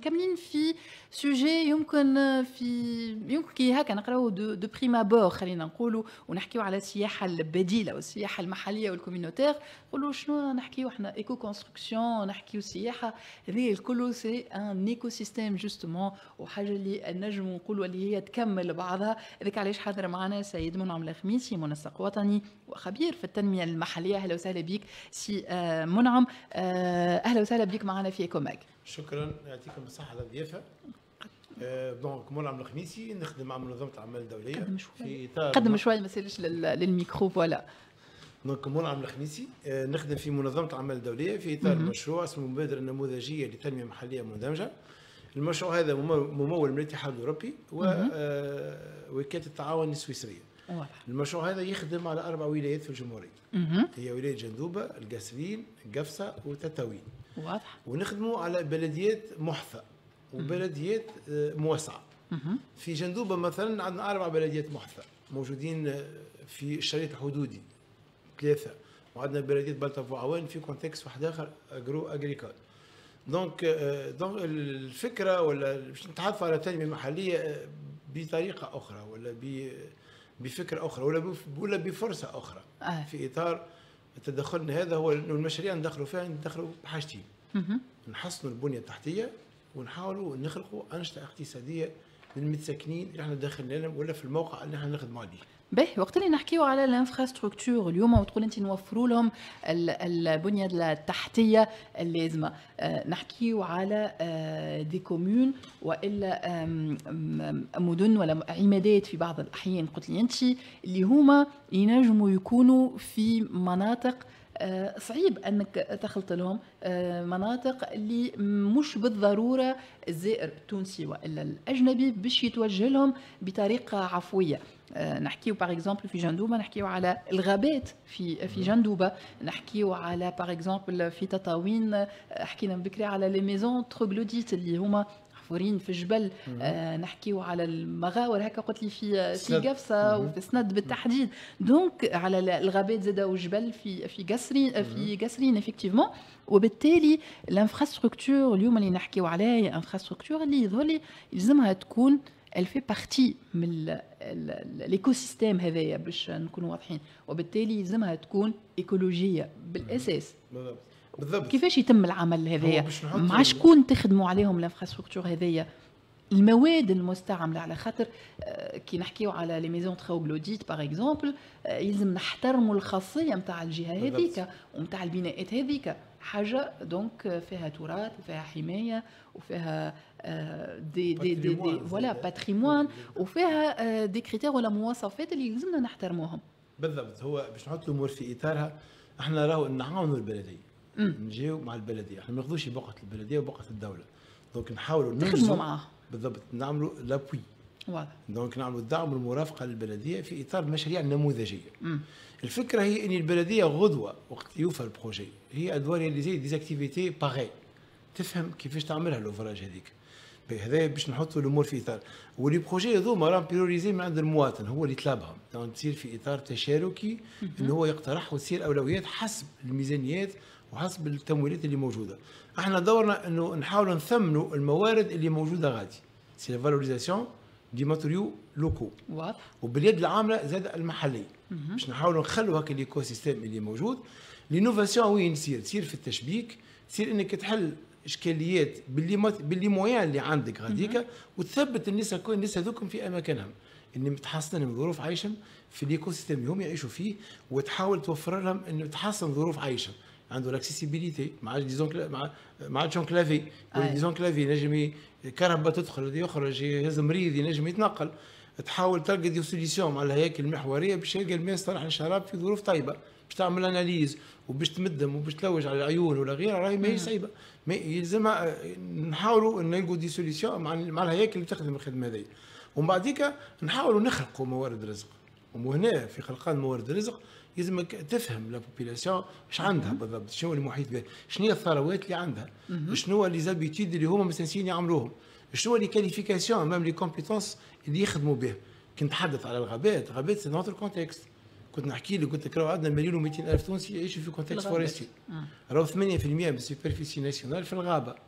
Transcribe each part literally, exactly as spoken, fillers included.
مكملين في سوجي يمكن في يمكن كي هكا نقراو دو, دو بريم ابور خلينا نقولوا ونحكيو على السياحه البديله والسياحه المحليه والكوميونوتير. نقولوا شنو نحكيو احنا ايكو كونستركسيون، نحكيو السياحه هذه الكل سي ان ايكو سيستيم جوستومون، وحاجه اللي نجم نقولوا اللي هي تكمل بعضها. هذاك علاش حاضر معنا سيد منعم الخميسي منسق وطني وخبير في التنميه المحليه. اهلا وسهلا بك سي منعم، اهلا وسهلا بك معنا في ايكوماك. شكرا، يعطيكم الصحه على الضيافه. دونك منعم الخميسي نخدم مع منظمه الاعمال الدوليه. قدم شوي في اطار قدم شوي ما تسالش للميكرو. فوالا دونك منعم الخميسي نخدم في منظمه الاعمال الدوليه في اطار مشروع اسمه المبادره النموذجيه لتنميه محليه مندمجه. المشروع هذا ممول من الاتحاد الاوروبي ووكاله التعاون السويسريه. المشروع هذا يخدم على اربع ولايات في الجمهوريه. هي ولايه جندوبه، القاسرين، قفصه وتطاوين. واضح. ونخدموا على بلديات محثى وبلديات موسعه. في جندوبه مثلا عندنا اربع بلديات محثى موجودين في الشريط الحدودي ثلاثه، وعندنا بلديه بلطة وعوان في كونتكست واحد اخر اجرو اجريكول. دونك دونك الفكره ولا باش نتعرفوا على التنميه المحليه بطريقه اخرى ولا بفكره اخرى ولا ولا بفرصه اخرى. آه. في اطار تدخلنا هذا هو انه المشاريع ندخلوا فيها ندخلوا بحاجتين. نحسنوا البنيه التحتيه ونحاولوا نخلقوا انشطه اقتصاديه للمتساكنين اللي احنا داخلين لهم ولا في الموقع اللي احنا نخدموا عليه. باهي، وقت اللي نحكيو على الانفراستركتور اليوم وتقول انت نوفروا لهم البنيه التحتيه اللازمه، نحكيو على دي كومون والا مدن ولا عمادات في بعض الاحيان قلت لي انت اللي هما ينجموا يكونوا في مناطق صعيب انك تخلط لهم، مناطق اللي مش بالضروره الزائر التونسي والا الاجنبي باش يتوجه لهم بطريقه عفويه. نحكيو باغ اكزومبل في جندوبه نحكيو على الغابات في في جندوبه، نحكيو على باغ اكزومبل في تطاوين حكينا بكري على لي ميزون تروغلوديت اللي هما محفورين في الجبل. آه نحكيو على المغاور هكا قلت لي في في قفصه وفي سند بالتحديد. دونك على الغابات زاده والجبل في في قسرين في قسرين افكتيفمون. وبالتالي الانفراستركتور اليوم اللي نحكيو عليها هي انفراستركتور اللي يظهر لي يلزمها تكون elle fait partie من الايكو سيستيم هذايا باش نكونوا واضحين، وبالتالي يلزمها تكون ايكولوجيه بالاساس. بالضبط. كيفاش يتم العمل هذايا؟ مع شكون تخدموا عليهم الانفراستركتور هذايا؟ المواد المستعمله على خاطر كي نحكيو على لي ميزون تروغلوديت باغ اكزومبل يلزم نحترموا الخاصيه نتاع الجهه هذيك ونتاع البناءات هذيك. حاجه دونك فيها تراث وفيها حمايه وفيها دي دي دي, دي فوالا باتريموان وفيها دي كريتير ولا مواصفات اللي لازمنا نحترموهم. بالضبط. هو باش نحط الامور في اطارها احنا راهو نعاونوا البلديه، نجيو مع البلديه، احنا ما ناخذوش بقعه البلديه وبقعه الدوله. دونك نحاولوا نخدموا معاها. بالضبط، نعملوا لابوي. واضح. دونك نعملوا الدعم والمرافقه للبلديه في اطار مشاريع نموذجيه. مم. الفكره هي ان البلديه غدوه وقت يوفى البروجي هي ادوار اللي زي ديزاكتيفيتي باغي تفهم كيفاش تعملها الاوفراج هذيك. هذا باش نحطوا الامور في اطار ولي بروجي هذوما راهم بيوريزي من عند المواطن هو اللي طلبهم. دونك تصير في اطار تشاركي انه هو يقترح وتصير اولويات حسب الميزانيات وحسب التمويلات اللي موجوده. احنا دورنا انه نحاولوا نثمنوا الموارد اللي موجوده غادي. سي لا فالوريزاسيون دي ماتوريو لوكو. واضح. وباليد العامله زاد المحليه باش نحاولوا نخلوا هكا الايكو سيستيم اللي موجود. لينوفاسيون وين تصير؟ تصير في التشبيك، تصير انك تحل اشكاليات باللي باللي مويان اللي عندك غاديكا وتثبت الناس كل الناس هذوكم في اماكنهم اللي متحسنين من ظروف عيشهم في الايكو سيستيم اللي هم يعيشوا فيه، وتحاول توفر لهم انه تحسن ظروف عيشهم. عنده لاكسيسيبيليتي مع ديزون مع مع جون كلافي ديزون كلافي نجم كهرباء تدخل يخرج يهز مريض ينجم يتنقل. تحاول تلقى دي سوليسيون مع الهياكل المحوريه باش يلقى الماء صالح للشراب في ظروف طيبه، باش تعمل اناليز وباش تمدهم وباش تلوج على العيون ولا غيرها. راهي ماهيش صعيبه، ما يلزمها نحاولوا نلقوا دي سوليسيون مع مع الهياكل اللي تخدم الخدمه هذه. ومن بعديك نحاولوا نخلقوا موارد الرزق. وهنا في خلقان موارد الرزق يلزمك تفهم لا بوبيلاسيون اش عندها بالضبط، شنو المحيط بها، شنو هي الثروات اللي عندها، شنو لي زابيتيود اللي هما مستنسين يعملوهم، شنو لي كاليفيكاسيون ميم لي كومبيتونس اللي يخدموا به. كنت نتحدث على الغابات، الغابات سي نوتر كونتكست. كنت نحكي لك قلت لك راهو عندنا مليون ومئتين ألف تونسي يعيشوا في كونتكست فورستي، راهو ثمانية بالمئة من السوبرفيسي ناسيونال في الغابه.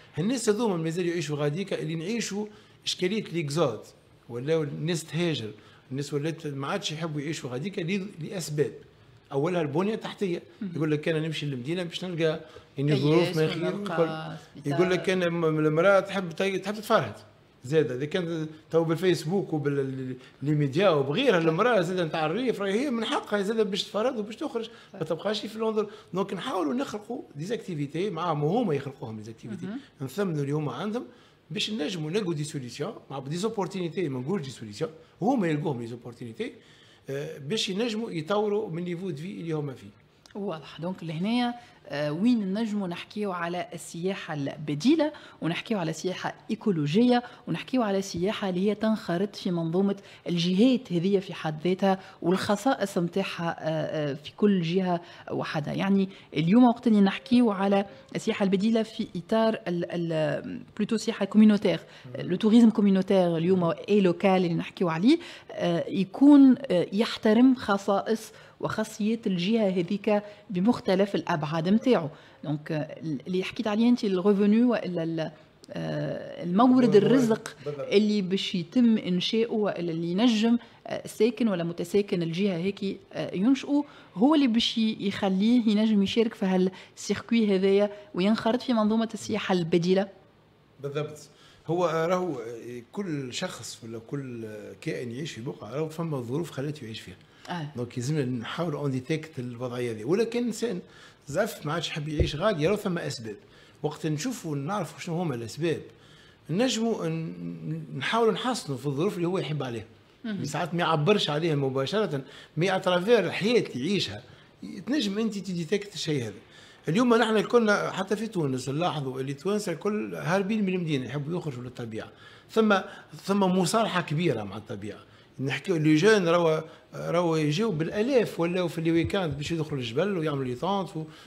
الناس هذوما مازالوا يعيشوا غاديكا اللي نعيشوا اشكاليه ليكزود، ولا الناس تهاجر، الناس ولات ما عادش يحبوا يعيشوا غاديكا لاسباب. اولها البنيه التحتيه، يقول لك انا نمشي للمدينه باش نلقى يعني ظروف ما خير، يقول لك انا المراه تحب تحب تتفرهد زاد، اذا كان تو بالفيسبوك وبالميديا وبغيرها المراه زاد نتاع الريف راهي هي من حقها زاد باش تفرهد وباش تخرج، ما تبقاش في لندن. دونك نحاولوا نخلقوا ديزاكتيفيتي معاهم وهما يخلقوهم ديزاكتيفيتي، نثمنوا اللي هما عندهم باش نجموا نلقوا دي سوليسيون مع دي زوبورتينيتي، ما نقولش دي سوليسيون، وهما يلقوهم لي زوبورتينيتي باش ينجموا يطوروا من نيفو دفي اللي هما فيه. واضح. دونك لهنا وين نجموا نحكيو على السياحة البديلة، ونحكيو على سياحة إيكولوجية، ونحكيو على سياحة اللي هي تنخرط في منظومة الجهات هذه في حد ذاتها والخصائص متاعها في كل جهة وحدها. يعني اليوم وقت اللي نحكيو على السياحة البديلة في إطار بلوتو سياحة كومينوتير، لو توريزم كومينوتير اليوم اي لوكال اللي نحكيو عليه يكون يحترم خصائص وخاصيات الجهه هذيك بمختلف الابعاد نتاعو. دونك اللي حكيت عليه انت الريفونيو والا المورد الرزق اللي باش يتم انشاؤه والا اللي ينجم ساكن ولا متساكن الجهه هيك ينشئوا، هو اللي باش يخليه ينجم يشارك في هالسيركوي هذايا وينخرط في منظومه السياحه البديله. بالضبط. هو راهو كل شخص ولا كل كائن يعيش في بقعه راهو فما ظروف خلته يعيش فيها. آه. دونك لازمنا نحاولوا اون ديتيكت الوضعيه هذه، ولا كان انسان زعف ما عادش يحب يعيش غادي راهو ثم اسباب. وقت نشوفوا ونعرفوا شنو هما الاسباب نجموا نحاولوا نحسنوا في الظروف اللي هو يحب عليها. ساعات ما يعبرش عليها مباشره، مي اترافير الحياه اللي يعيشها تنجم انت تديتيكت الشيء هذا. اليوم نحن كنا حتى في تونس نلاحظوا اللي التوانسه الكل هاربين من المدينه يحبوا يخرجوا للطبيعه، ثم ثم مصالحه كبيره مع الطبيعه. نحكيو لي جون راهو راهو يجيو بالالاف ولاو في لي ويكاند باش يدخلوا الجبل ويعملوا لي طونت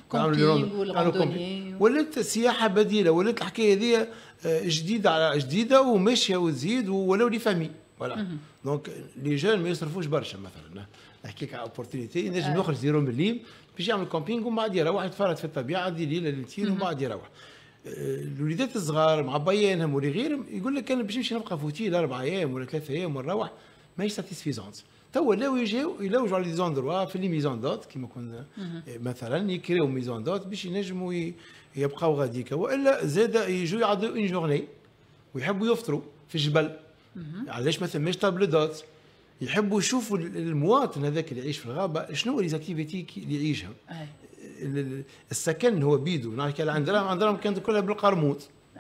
ويعملوا ولات سياحه بديله، ولات الحكايه هذه جديده على جديده وماشيه وتزيد ولاو لي فامي فوالا. دونك لي جون ما يصرفوش برشا. مثلا نحكي لك على اوبورتينيتي ينجم يخرج زيرو مليم باش يعمل كومبينغ ومن بعد يروح يتفرج في الطبيعه دي ليله ليلتين ومن بعد يروح. الوليدات الصغار مع بيانهم ولا غيرهم يقول لك انا باش نمشي نبقى في اوتيل اربع ايام ولا ثلاثة ايام ونروح ماهيش ساتيسفيزونت. توا لاو يجيو يلوجوا على لي زوندروا في لي ميزون دوت كيما كنا مثلا يكريو ميزون دوت باش ينجموا يبقاو غاديك، والا زاد يجوا يعدوا اون جورني ويحبوا يفطروا في الجبل. علاش ما ثماش طابل دوت؟ يحبوا يشوفوا المواطن هذاك اللي يعيش في الغابه شنو لي زاكتيفيتي اللي يعيشها. السكن هو بيدو. نحكي على عندنا عندنا كانت كلها بالقرموط.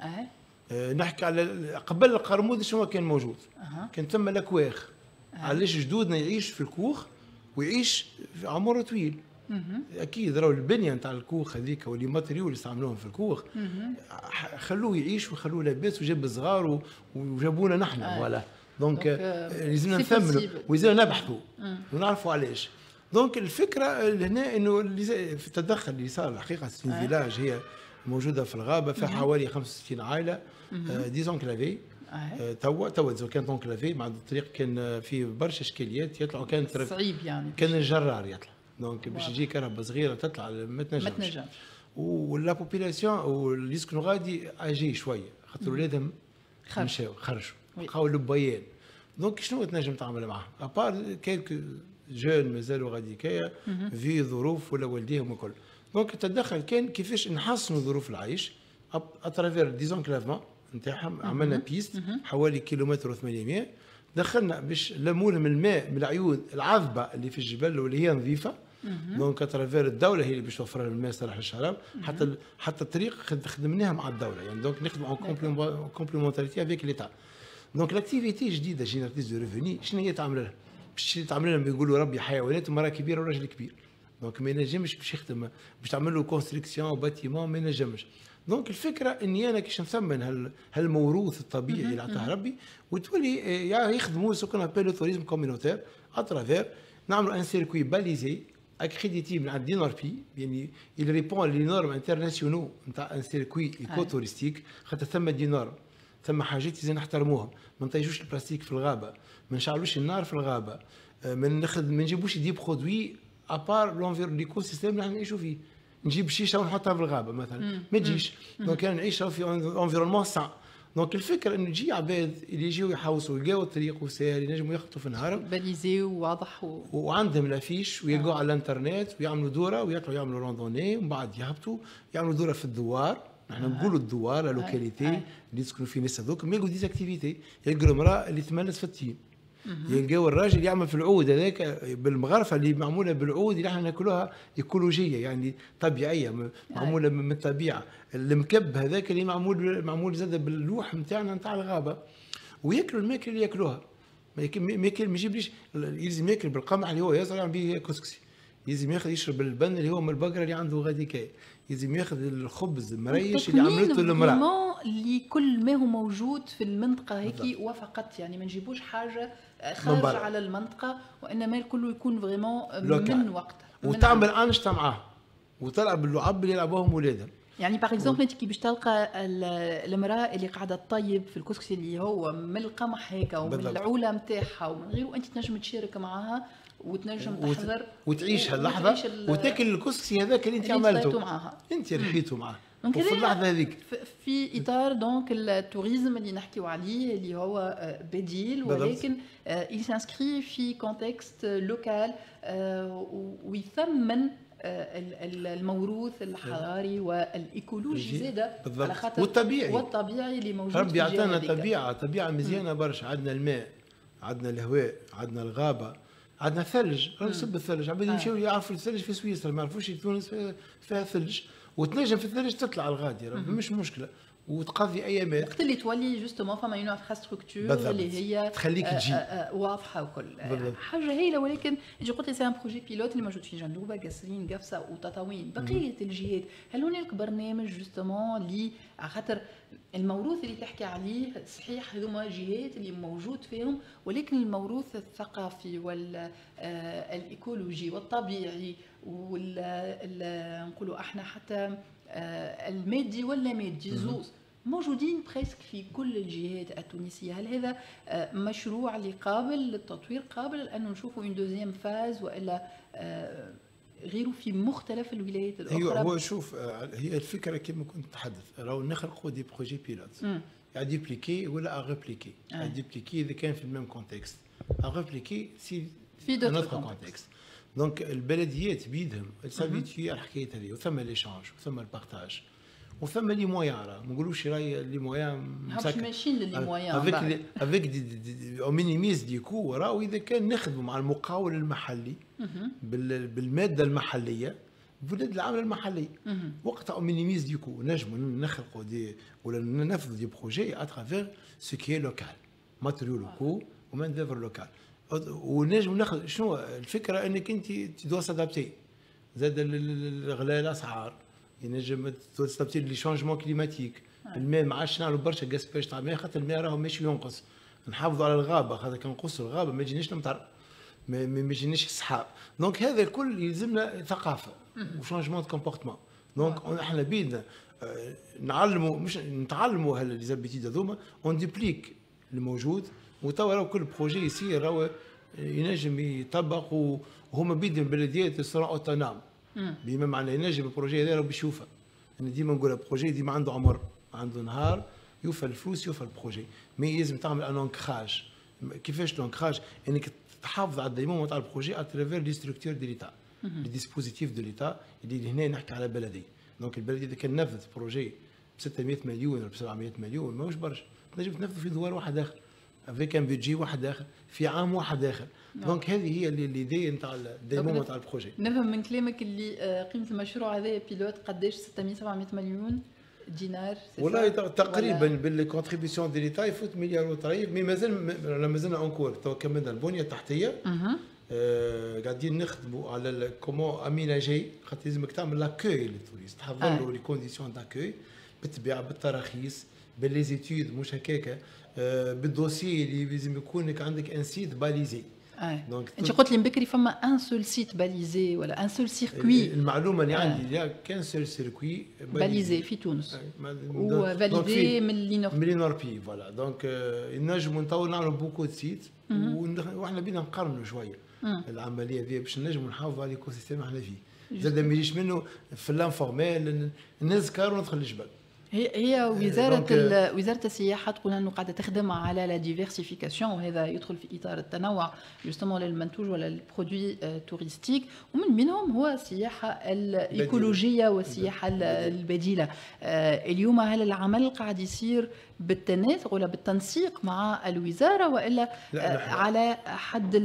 نحكي على قبل القرموط شنو كان موجود؟ كان تم الاكواخ. علاش جدودنا يعيش في الكوخ ويعيش في عمر طويل. اكيد راهو البنيه نتاع الكوخ هذيك واللي ماتريو اللي استعملوهم في الكوخ خلوه يعيش وخلوه لاباس وجاب صغار وجابونا نحن فوالا. دونك لازمنا نثمنوا ولازمنا نبحثوا ونعرفوا علاش. دونك الفكره هنا انه في التدخل اللي صار الحقيقه في الفيلاج هي موجوده في الغابه فيها حوالي خمسة وستين عائله ديزون كلافي. توا توا كانت انكلافي مع الطريق كان فيه برشا اشكاليات يطلعوا كانت صعيب يعني كان الجرار يطلع دونك باش تجي كهرباء صغيره تطلع ما تنجمش. ولا بوبيلاسيون واللي يسكنوا غادي اجي شويه خاطر ولادهم مشاو خرجوا بقاو لبيان. دونك شنو تنجم تعمل معاهم؟ ابار كيلكو جون مازالوا غادي كايا في ظروف ولا والديهم وكل. دونك التدخل كان كيفاش نحسنوا ظروف العيش اترافير ديزونكلافمون نتاعهم. عملنا بيست حوالي كيلومتر وثمانمائة دخلنا باش لمولهم الماء من العيون العذبه اللي في الجبل واللي هي نظيفه. دونك اترافير الدوله هي اللي باش توفر الماء صالح للشراب. حتى حتى الطريق خدمناها مع الدوله يعني دونك نخدموا اون كومبليمونتاريتي افيك ليتا. دونك لاكتيفيتي جديده جينيراتيز دو ريفوني شنو هي تعمل لها؟ باش تعمل لهم يقولوا ربي حيوانات ومراه كبيره وراجل كبير. دونك ما ينجمش باش يخدم باش تعمل له كونستركسيون وباتيمون ما ينجمش. دونك الفكره اني انا كيش نثمن هالموروث الطبيعي اللي عطاه ربي وتولي يخدموا سو كون ابل لو توريزم كومينوتير اترافير نعملوا ان سيركوي باليزي اكريديتي من عند دي نور بي يعني il répond لي نورم انترناسيونال نتاع ان سيركوي ايكو توريستيك خاطر ثم دي نورم ثم حاجات لازم نحترموهم. ما نطيشوش البلاستيك في الغابه، ما نشعلوش النار في الغابه، ما ناخذ ما نجيبوش دي برودوي ابار لونفير ليكو سيستيم اللي نعيشوا فيه. نجيب شيشه ونحطها في الغابه مثلا ما تجيش. دونك انا نعيش في انفيرونمون سان. دونك الفكره انه يجي عباد اللي يجيو يحوسوا يلقاو الطريق وسائل ينجموا يخطوا في النهار باليزي وواضح و... وعندهم الافيش ويلقوا على الانترنت ويعملوا دوره ويطلعوا يعملوا روندوني ومن بعد يهبطوا يعملوا دوره في الدوار. نحن نقولوا الدوار اللوكاليتي اللي يسكنوا فيه الناس هذوك يلقوا ديزاكتيفيتي. يلقوا المراه اللي تملس في التين، يلقاو الراجل يعمل في العود هذاك بالمغرفه اللي معموله بالعود اللي احنا ناكلوها ايكولوجيه يعني طبيعيه معموله من الطبيعه. المكب هذاك اللي معمول معمول زاد باللوح نتاعنا نتاع الغابه. وياكلوا الماكله اللي ياكلوها. ما ياكل ما يجيبليش يلزم ياكل بالقمح اللي هو يزرع به كسكسي. يلزم ياخذ يشرب البن اللي هو من البقره اللي عنده غاديكاي. يلزم ياخذ الخبز المريش اللي عملته المراه. لكل ما هو موجود في المنطقه هيك وفقط يعني ما نجيبوش حاجه خارج على المنطقه وانما الكل يكون فريمون من وقتها. وتعمل انشطه معاه وتلعب باللعب اللي يلعبوهم ولادها. يعني باغ اكزومبل انت كي باش تلقى المراه اللي قاعده تطيب في الكسكسي اللي هو من القمح هيك ومن العوله نتاعها ومن غيره انت تنجم تشارك معاها وتنجم تحضر وتعيش هاللحظه وتاكل الكسكسي هذاك اللي انت عملته معاها انت ريحيته معاه. وفي اللحظه هذيك في اطار دونك التوريزم اللي نحكيو عليه اللي هو بديل ولكن يسانسكري في كونتكست لوكال ويثمن الموروث الحضاري والايكولوجي زاده على خاطر والطبيعي والطبيعي اللي موجود. ربي عطانا طبيعه طبيعه مزيانه برشا. عندنا الماء، عندنا الهواء، عندنا الغابه، عندنا الثلج. نسب الثلج عباد يمشيو يعرفوا الثلج في سويسرا ما يعرفوش تونس فيها ثلج وتنجم في الثلج تطلع الغادي مش مشكله وتقضي ايامات. وقت اللي تولي جوستومون فما اون انفراستركتور اللي هي تخليك تجي واضحه وكل حاجه هايله. ولكن يجي قلت لي سي ان بروجي بيلوت اللي موجود في جندوبه قصرين قفصه وتطاوين بقيه الجهات. هل هناك برنامج جوستومون اللي على خاطر الموروث اللي تحكي عليه صحيح هذوما جهات اللي موجود فيهم ولكن الموروث الثقافي والايكولوجي والطبيعي وال نقولوا احنا حتى المادي ولا مادي زوز موجودين بريسك في كل الجهات التونسيه. هل هذا مشروع اللي قابل للتطوير قابل انه نشوفوا اون دوزيام فاز والا غيره في مختلف الولايات الاخرى؟ ايوه هو شوف هي الفكره كما كنت نتحدث راهو نخلقوا دي بروجي بيلوت يا ديبليكي ولا اغوبليكي. يا ديبليكي اذا كان في الميم كونتكست اغوبليكي سي في دوتر كونتكست. دونك البلديات بيدهم سابيتي على الحكايه هذه وثم ليشانج وثم البارتاج وثم لي مويان. راه ما نقولوش راهي لي مويان مش ماشيين لي مويان افيك افيك دي مينيميز دي كو. راهو اذا كان نخدموا مع المقاول المحلي بالماده المحليه بلاد العمل المحلي وقتها مينيميز دي كو نجموا نخلقوا دي ولا ننفذوا دي بروجي اترافير سو كي لوكال ماتيريو لوكو ومان ديفر لوكال. ونجم ناخذ شنو الفكره انك انت تدوا سادابتي زاد غلاء الاسعار ينجم تستبدل لي شونجمون كليماتيك. الماء ما عادش نعملوا برشا غاسباج تاع الماء خاطر الماء راهو ماشي ينقص. نحافظوا على الغابه خاطر كان نقصوا الغابه ما يجيناش المطر ما يجيناش السحاب. دونك هذا الكل يلزمنا ثقافه وشونجمون دو كومبورتمون. دونك احنا بيدنا نعلموا مش نتعلموا هالليزابيتيد هذوما اون ديبليك الموجود وتوا راهو كل بروجي يصير راهو ينجم يطبق وهما بيدهم بلديات يصيروا اوتونوم بما معنى ينجم البروجي هذا راهو باش يوفى. انا ديما نقول البروجي ديما عنده عمر عنده نهار يوفى الفلوس يوفى البروجي. مي لازم تعمل ان انكراج. كيفاش لونكراج؟ انك تحافظ على الديمومون تاع البروجي اترافير لي ستركتور دي ليتا لي ديسبوزيتيف دو ليتا اللي هنا نحكي على بلدي. دونك البلديه اذا كان نفذ بروجي ب ستمائة مليون ولا ب سبعمائة مليون ماهوش برشا تنجم تنفذ في دوار واحد اخر افيك ان بيجي واحد اخر في عام واحد اخر. دونك هذه هي اللي ليدي نتاع الديمومون تاع البروجي. نفهم من كلامك اللي قيمه المشروع هذا بيلوت قداش ستمائة سبعمائة مليون دينار والله تقريبا باللي كونتريبيسيون دي ليتا يفوت مليار وطريف. مي مازال مازلنا اونكور تو كملنا البنيه التحتيه آه قاعدين نخدموا على الكومون اميناجي خاطر لازمك تعمل لاكوي للتوريست تحضر له لي كونديسيون داكوي بالطبيعه بالتراخيص بالليزيتود مش هكاكا آه بالدوسي اللي لازم يكون عندك ان سيت باليزي. دونك انت قلت لي بكري فما ان سول سيت باليزي ولا ان سول سيركوي. المعلومه اللي عندي آه. كان سول سيركوي باليزي في تونس وفاليدي من لينوربي من لينوربي فوالا. دونك نجموا نطور نعملوا بوكو دو سيت واحنا بينا نقارنوا شويه العمليه هذه باش نجموا نحافظوا على الايكو سيستيم احنا فيه. زاد ما يجيش منه في الانفورمال نذكر وندخل الجبل. هي هي وزاره وزاره السياحه تقول انه قاعده تخدم على لا ديفيرسيفيكاسيون، وهذا يدخل في اطار التنوع جوستومون للمنتوج ولا البرودوي توريستيك، ومن بينهم هو السياحه الايكولوجيه والسياحه البديله. اليوم هل العمل قاعد يصير بالتناسق ولا بالتنسيق مع الوزاره، والا على حد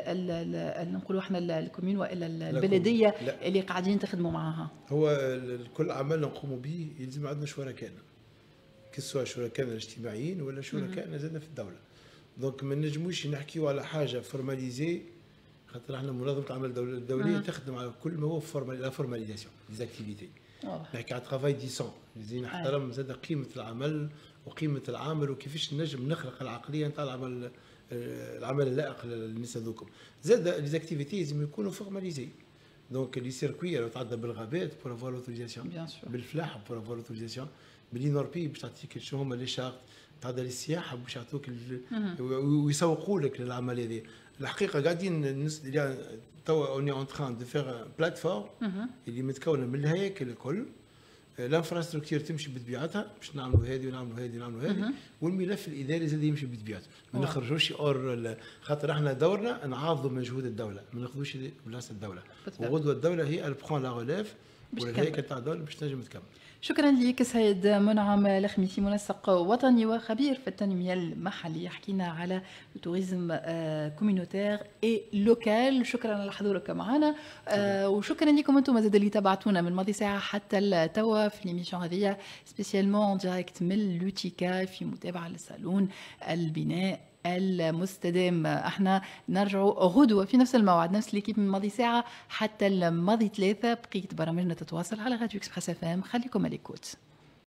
نقولوا احنا الكومين والا البلديه اللي قاعدين تخدموا معها؟ هو كل عمل نقوم به يلزم عندنا شركائنا، كسوا شركائنا الاجتماعيين ولا شركائنا زادنا في الدوله. دونك ما نجموش نحكيو على حاجه فورماليزي، خاطر احنا منظمه العمل الدوليه تخدم على كل ما هو لا فورماليزاسيون ديزاكتيفيتي. نحكي على ترافاي ديسون، لازم نحترم زاد قيمه العمل وقيمه العامل وكيفاش نجم نخلق العقليه نتاع العمل العمل اللائق للناس هذوكم. زاد ليزاكتيفيتي لازم يكونوا فورماليزي. دونك لي سيركوي لو تعدى بالغابات بور افوار لوتوريزاسيون، بالفلاحه بور افوار لوتوريزاسيون، بالينوربي باش تعطيك شنو هما لي شارت، تعدى للسياحه باش يعطوك ويسوقوا لك للعمل هذه. الحقيقه قاعدين توا اوني اون تران دو فيغ بلاتفورم اللي متكونه من الهياكل الكل، الانفراستركتور تمشي بطبيعتها باش نعملوا هذه ونعملوا هذه ونعملوا هذه، والملف الاداري زاد يمشي بطبيعته. ما نخرجوش اور، خاطر احنا دورنا نعاضوا مجهود الدوله، ما ناخذوش بلاصه الدوله، وغدوه الدوله هي البخون لا ريليف والهيكل تاع الدوله باش تنجم تكمل. شكرا لك سيد منعم الخميسي، منسق وطني وخبير في التنميه المحليه، حكينا على التوريزم كومينوتير اي لوكال. شكرا على حضورك معنا، وشكرا لكم انتم زاد اللي تابعتونا من ماضي ساعه حتى التوا في ليميسيون هذه سبيسيالمون ديريكت من لوتيكا في متابعه للصالون البناء المستدام. احنا نرجع غدوه في نفس الموعد، نفس ليكيب من ماضي ساعه حتى الماضي ثلاثه. بقيه برامجنا تتواصل على راديو اكسبريس اف ام. خليكم على الكوت.